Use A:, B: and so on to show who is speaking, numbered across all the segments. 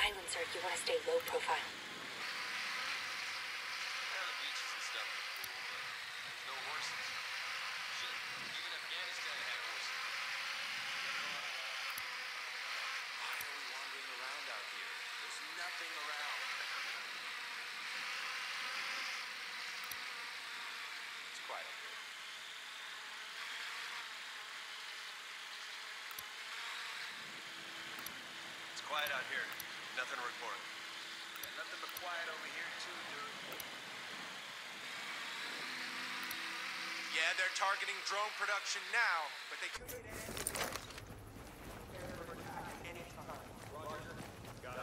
A: silencer, you want to stay low profile.
B: Yeah, the beaches and stuff are cool, but there's no horses. Shit, even Afghanistan had horses. Why are we wandering around out here? There's nothing around. It's quiet up here. It's quiet out here. Nothing to report. Yeah, nothing but quiet over here too, dude. Yeah, they're targeting drone production now, but they could anytime. Roger. Got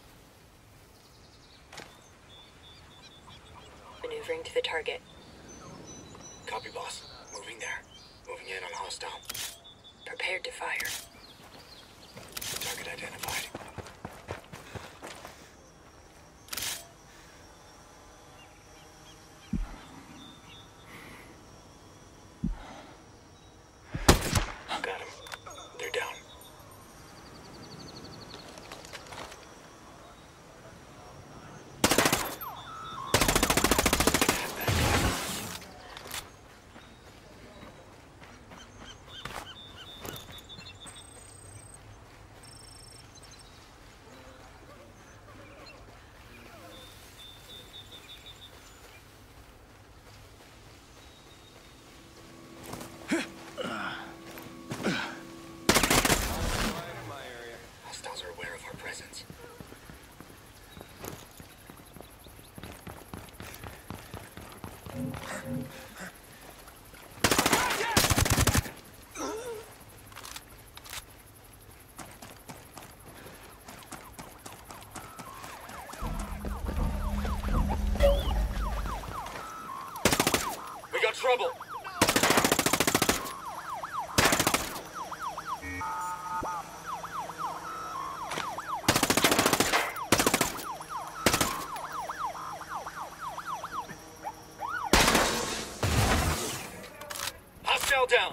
B: it.
A: Maneuvering to the target.
C: Copy, boss. Moving there. Moving in on hostile.
A: Prepared to fire.
C: Target identified. Got him. They're down. Hostiles are aware of our presence. We got trouble! Hostile down!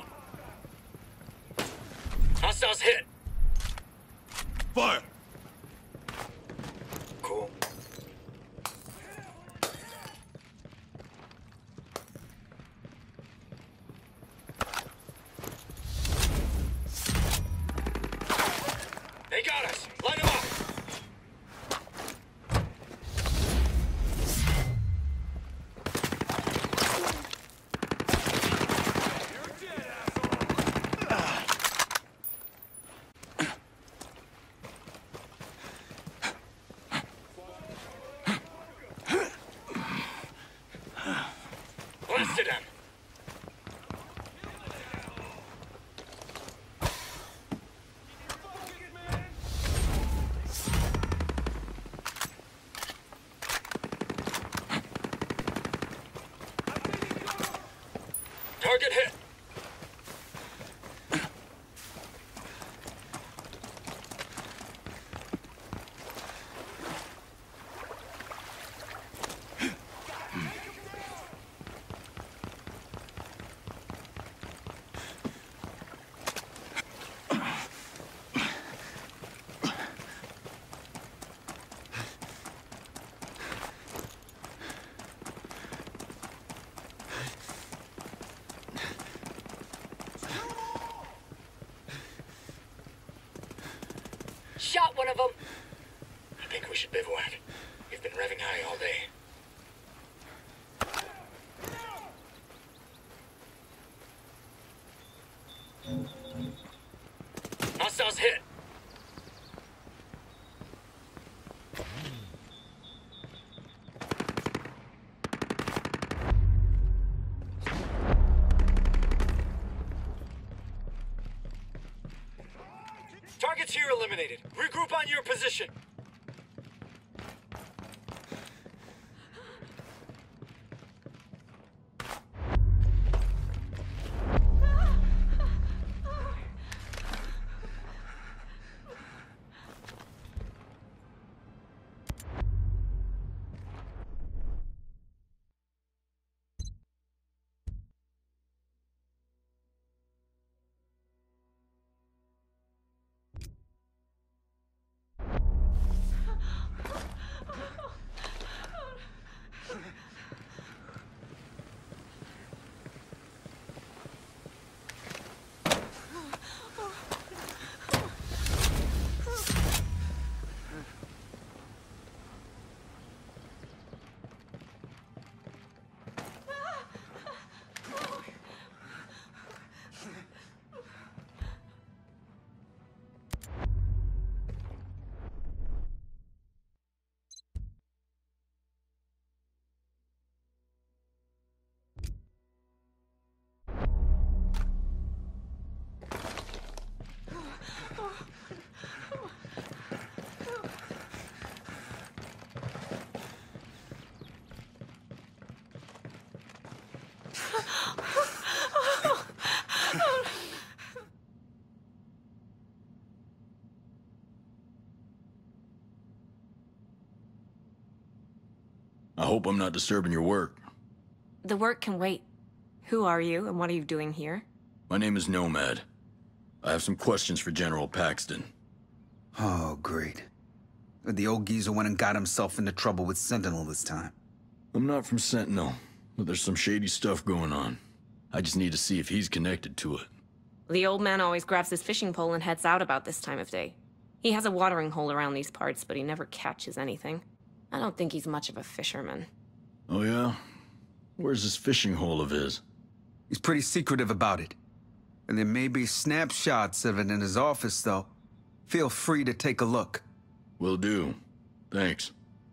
C: Hostiles hit!
D: Fire!
C: Cool. They got us! Line them up! Blasted him! Target hit!
A: Shot one of them.
C: I think we should bivouac. We've been revving high all day. Hostiles hit! Targets here eliminated. Regroup on your position.
E: I hope I'm not disturbing your work.
F: The work can wait. Who are you, and what are you doing here?
E: My name is Nomad. I have some questions for General Paxton.
G: Oh, great. The old geezer went and got himself into trouble with Sentinel this time.
E: I'm not from Sentinel, but there's some shady stuff going on. I just need to see if he's connected to it.
F: The old man always grabs his fishing pole and heads out about this time of day. He has a watering hole around these parts, but he never catches anything. I don't think he's much of a fisherman.
E: Oh yeah? Where's this fishing hole of his?
G: He's pretty secretive about it. And there may be snapshots of it in his office, though. Feel free to take a look.
E: Will do. Thanks.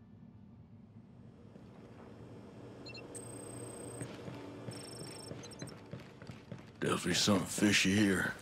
E: Definitely something fishy here.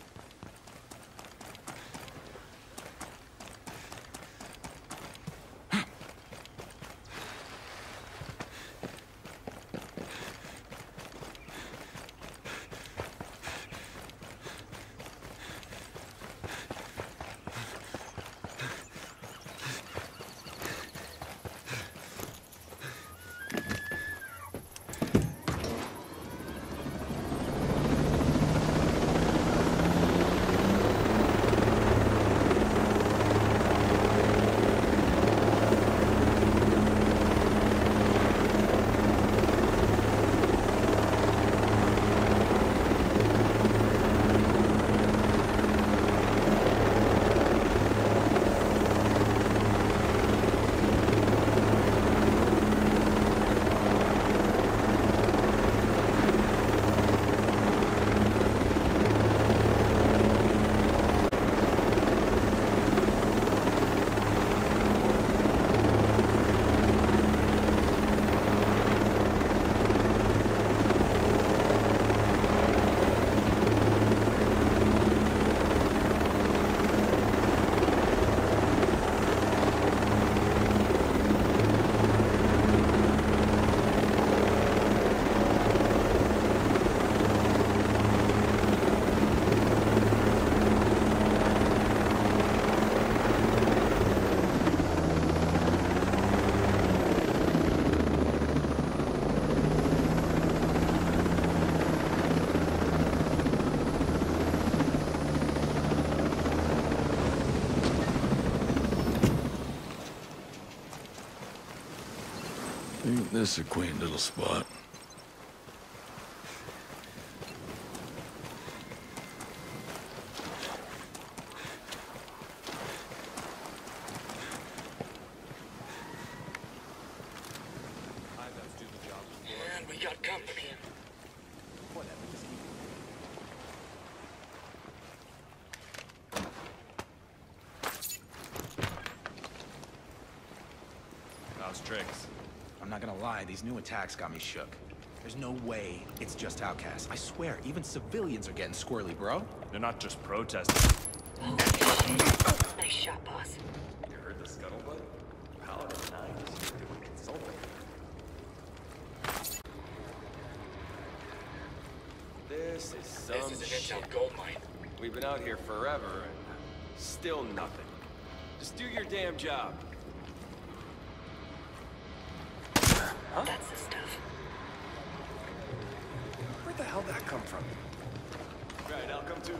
E: Ain't this a quaint little spot?
C: And we got company.
H: How's tricks? I'm not gonna lie, these new attacks got me shook. There's no way it's just outcasts. I swear, even civilians are getting squirrely, bro.
B: They're not just protesting.
A: Holy shit. Nice shot, boss.
B: You heard the scuttlebutt? Paladin 9 is doing consulting. This is some
C: This is an
B: shit.
C: intel gold mine.
B: We've been out here forever and still nothing. Just do your damn job.
A: That's the stuff.
B: Where'd the hell that come from? Right, I'll come too.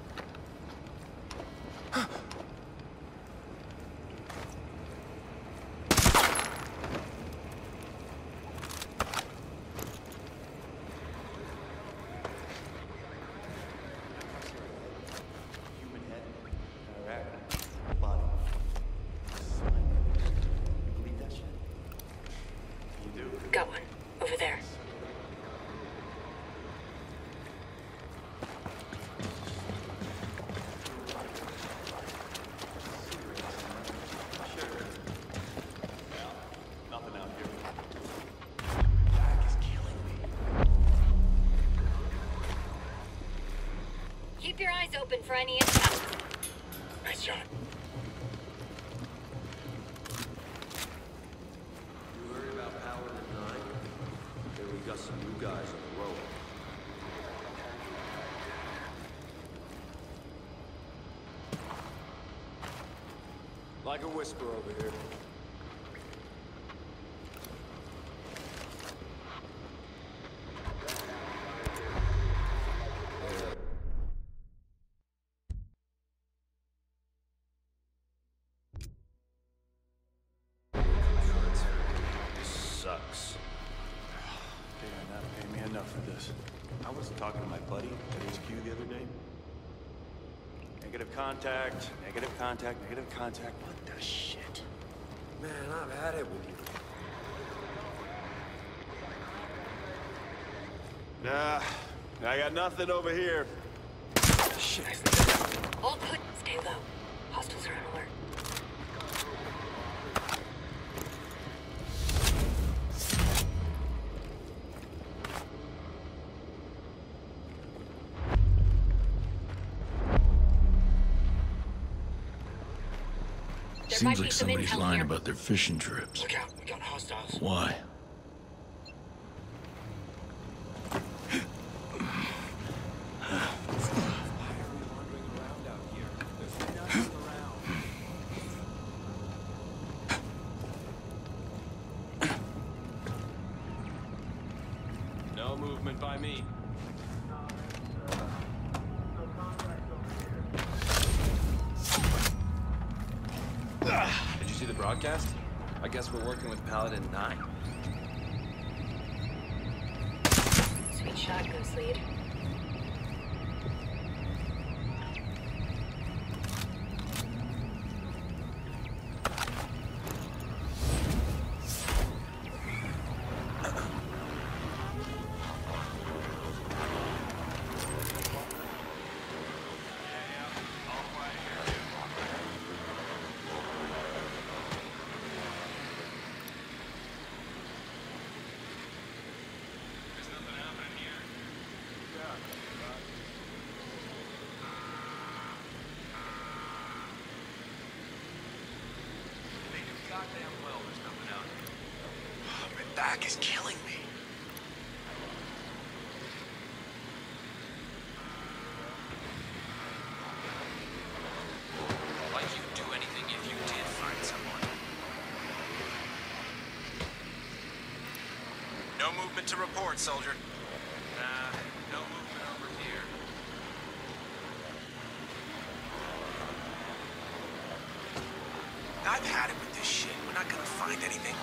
B: Human head, alright, body, slime. You believe that shit? You do.
A: Got one. Over there.
B: Nothing out here. Jack is killing me.
A: Keep your eyes open for any intel.
C: Nice shot.
B: You worried about Paladin 9? Okay, we got some new guys on the road.
I: like a whisper over here.
D: Sucks.
I: They are not paying me enough for this.
D: I was talking to my buddy at HQ the other day.
I: Negative contact, negative contact, negative contact. What the shit?
C: Man, I've had it with you.
I: Nah, I got nothing over here.
C: Shit.
A: All good. Stay low. Hostiles are on alert. There might
E: Seems
A: be
E: like
A: some
E: somebody's
A: intel
E: lying
A: here.
E: about their fishing trips.
C: Look out, we got hostiles.
E: Why?
B: No movement by me. Did you see the broadcast? I guess we're working with Paladin 9.
A: Sweet shot, Ghost Lead.
C: My back is killing me.
B: Like you'd do anything if you did find someone. No movement to report, soldier. Nah, no movement over here.
C: I've had it with this shit. We're not gonna find anything.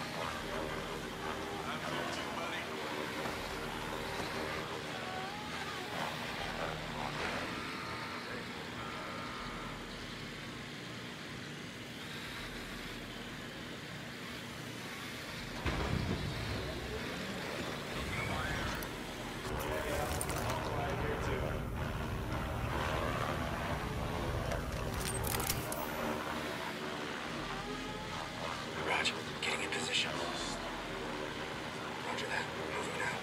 C: Roger, getting in position. Roger that. Moving out.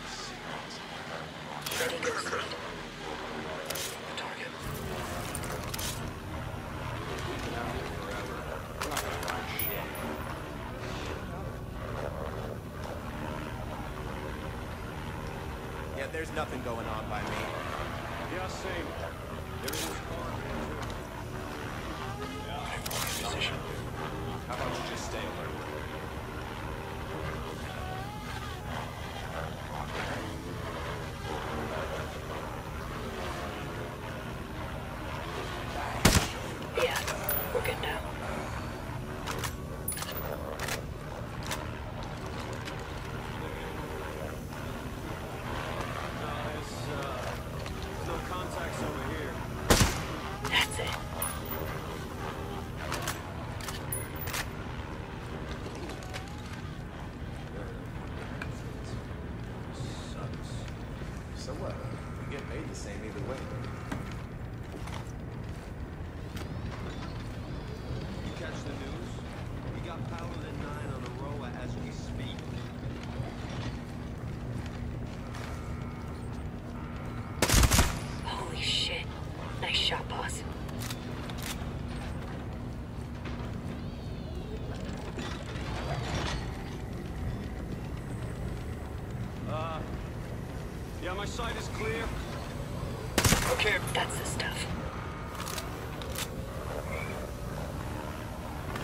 A: Ready, Ghost Lead.
C: The target.
H: Yeah, there's nothing going on by me.
I: Yeah, same. There is
C: In position.
B: How about you just stay alert?
A: Yeah, we're good now.
I: there's no contacts over here.
A: That's it.
H: So what? We get paid the same either way.
J: You catch the news? We got Paladin 9 on Aroa as we speak.
A: Holy shit. Nice shot, boss.
I: Yeah, my sight is clear.
C: Okay,
A: That's the stuff.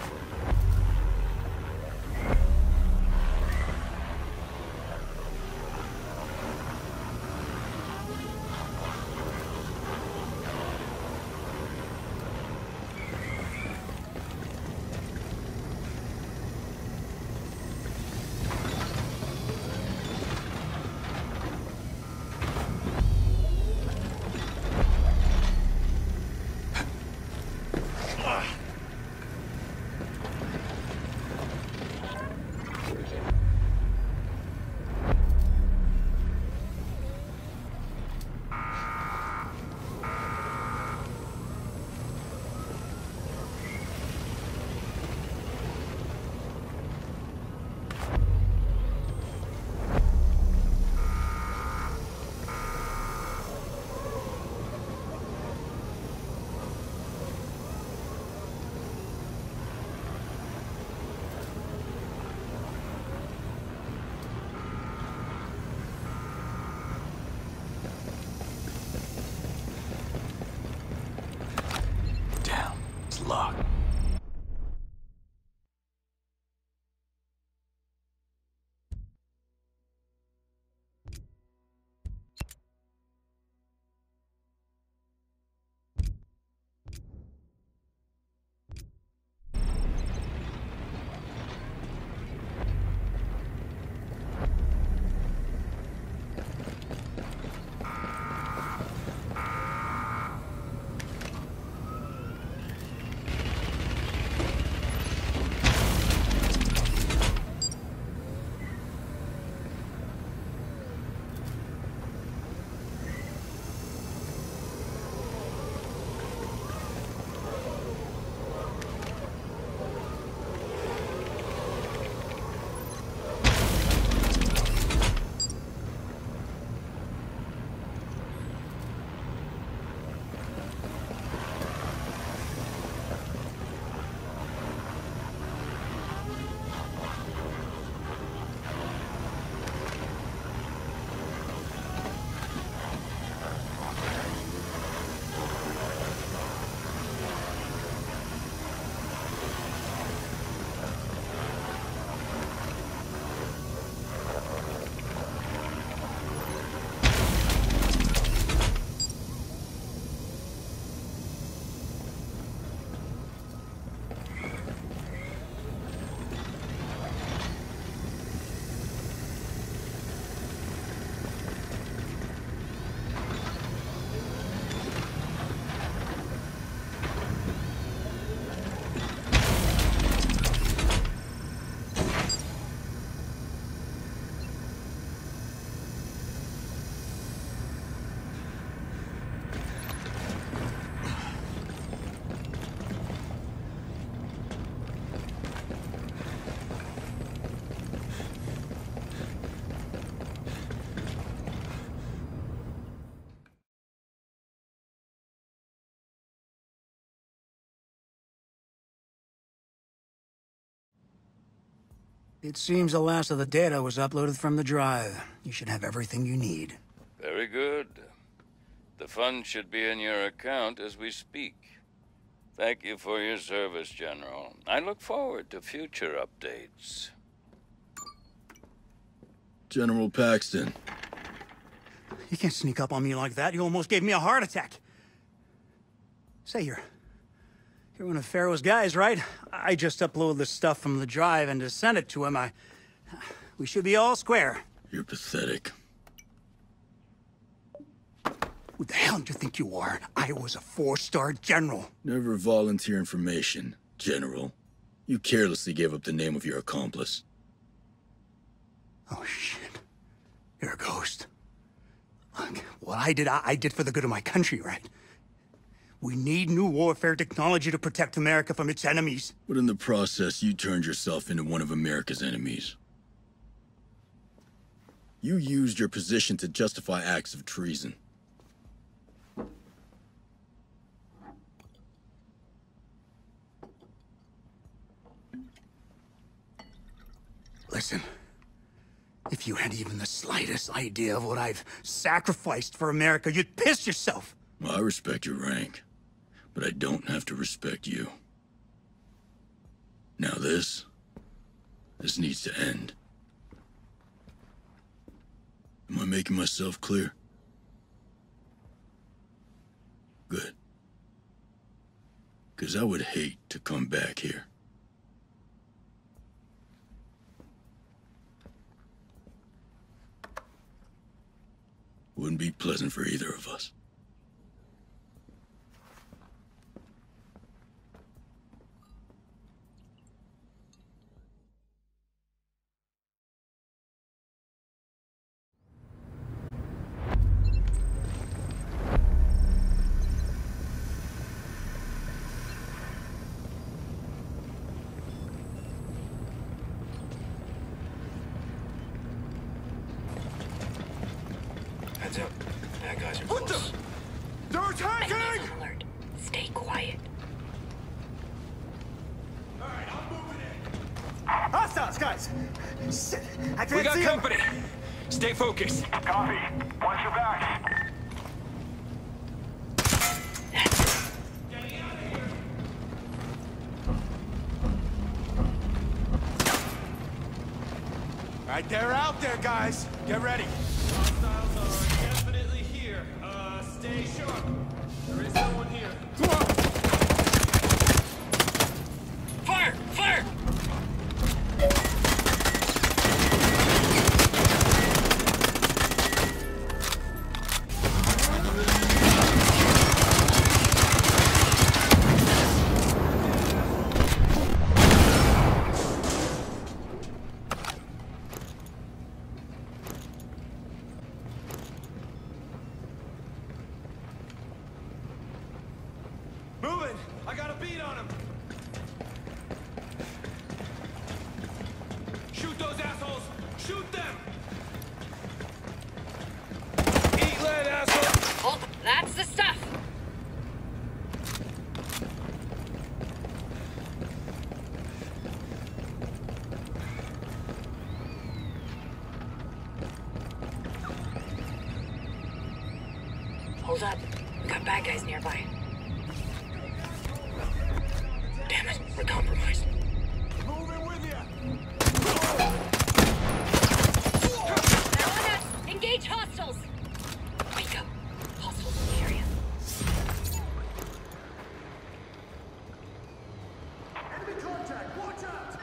K: It seems the last of the data was uploaded from the drive. You should have everything you need.
L: Very good. The funds should be in your account as we speak. Thank you for your service, General. I look forward to future updates.
E: General Paxton.
K: You can't sneak up on me like that. You almost gave me a heart attack. Say, you're one of Pharaoh's guys, right? I just uploaded the stuff from the drive and to send it to him. We should be all square.
E: You're pathetic.
K: Who the hell do you think you are? I was a 4-star general.
E: Never volunteer information, General. You carelessly gave up the name of your accomplice.
K: Oh, shit. You're a ghost. Look, what I did for the good of my country, right? We need new warfare technology to protect America from its enemies.
E: But in the process, you turned yourself into one of America's enemies. You used your position to justify acts of treason.
K: Listen, if you had even the slightest idea of what I've sacrificed for America, you'd piss yourself.
E: Well, I respect your rank, but I don't have to respect you. Now this needs to end. Am I making myself clear? Good. 'Cause I would hate to come back here. Wouldn't be pleasant for either of us.
C: Heads up. Bad guys are close.
J: They're attacking!
A: Alert. Stay quiet.
J: Alright, I'm moving in. Hostiles, guys! Shit, I can't see
H: We got
J: them.
H: company. Stay focused.
J: Copy. Watch your back. Alright, they're out there, guys. Get ready. Hostiles are definitely here. Stay sharp. There is someone here.
C: Fire! Fire!
J: Moving! I got a beat on him! Shoot those assholes! Shoot them! Eat lead, asshole!
A: Oh, that's the stuff. Hold up. We got bad guys nearby.
C: Damn it, we're compromised.
J: Moving with you!
A: They're on us. Engage hostiles. Wake up. Hostiles in the area.
J: Enemy contact! Watch out!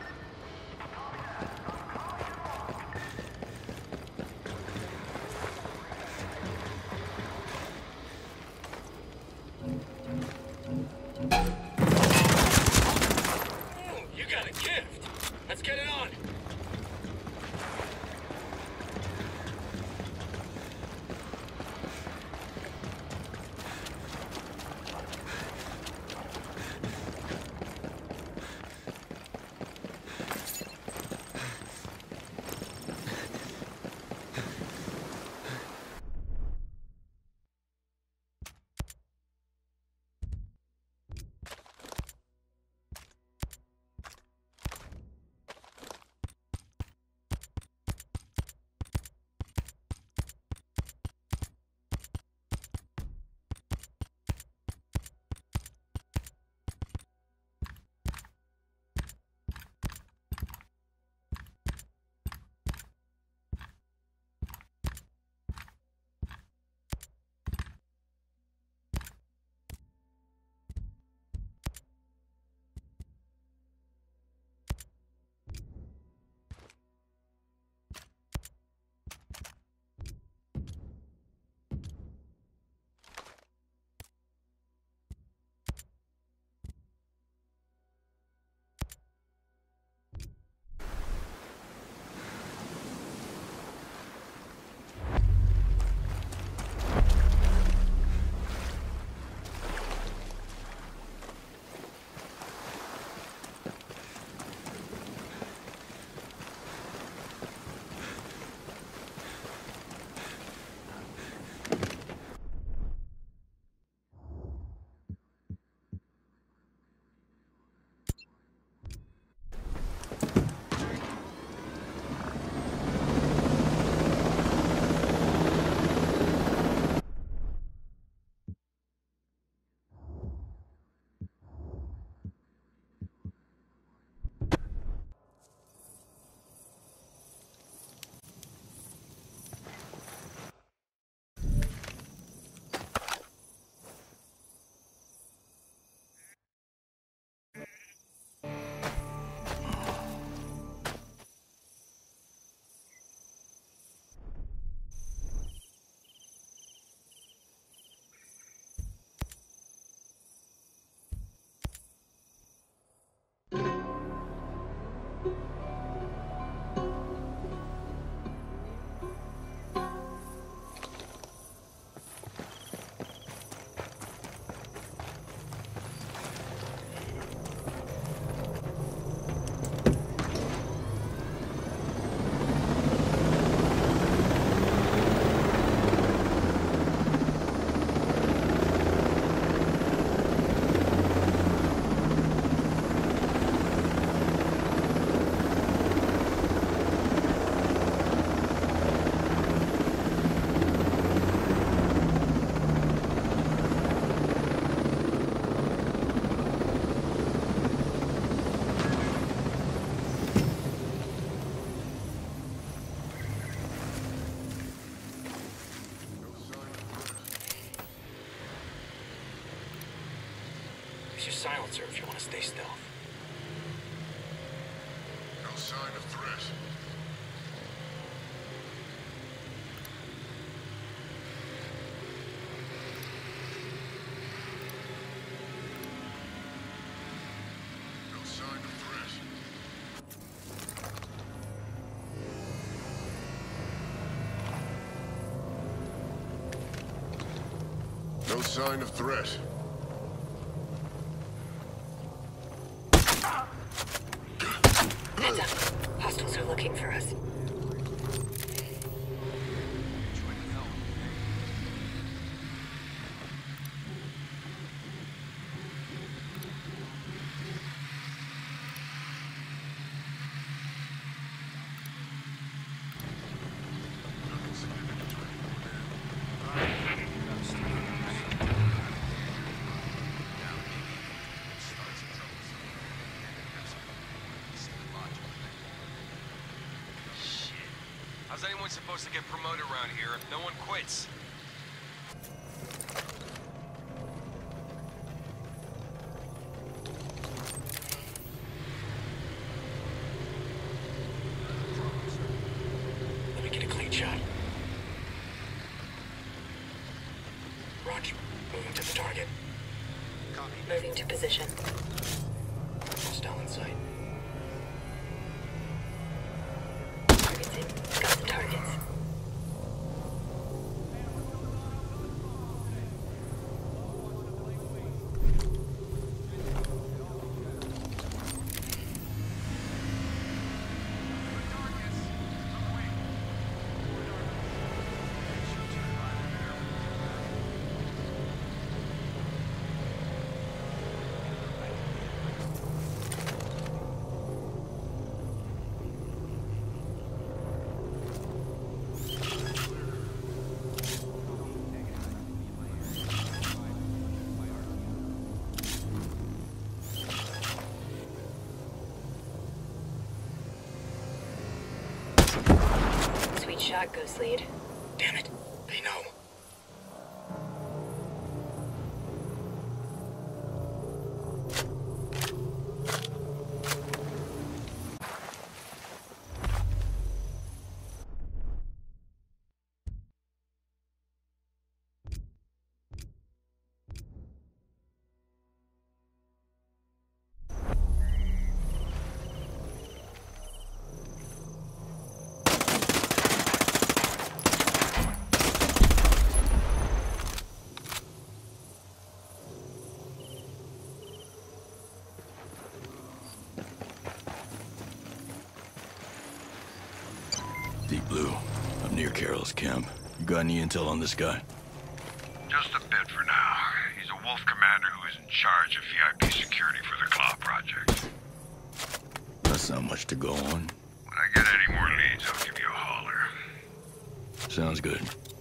C: silencer if you want to stay stealth.
M: No sign of threat. No sign of threat. No sign of threat.
A: Heads up. Hostiles are looking for us.
B: How's anyone supposed to get promoted around here if no one quits?
C: Let me get a clean shot. Roger. Moving to the target.
A: Moving to position.
C: Hostile in sight.
A: Targets in. Got the targets. Sweet shot, Ghost Lead.
C: Damn it. They know.
E: Deep Blue, I'm near Carroll's camp. You got any intel on this guy?
M: Just a bit for now. He's a Wolf commander who is in charge of VIP security for the Claw project.
E: That's not much to go on.
M: When I get any more leads, I'll give you a holler.
E: Sounds good.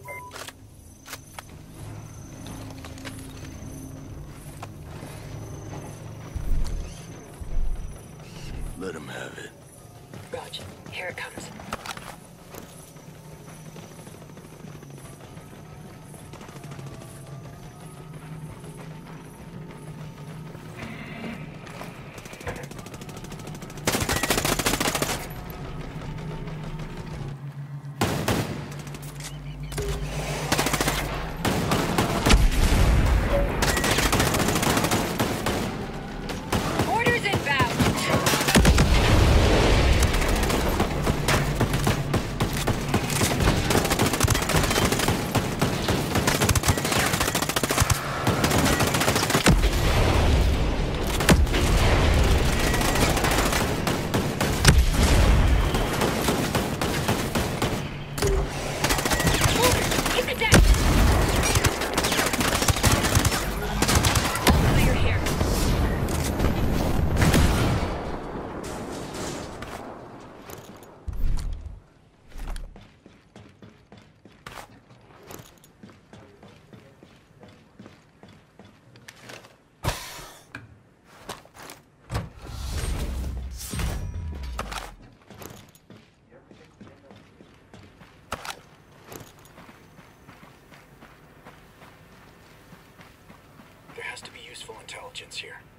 E: Let him have it.
A: Roger. Here it comes. Orders inbound. Hit the deck. All clear here.
C: There has to be useful intelligence here.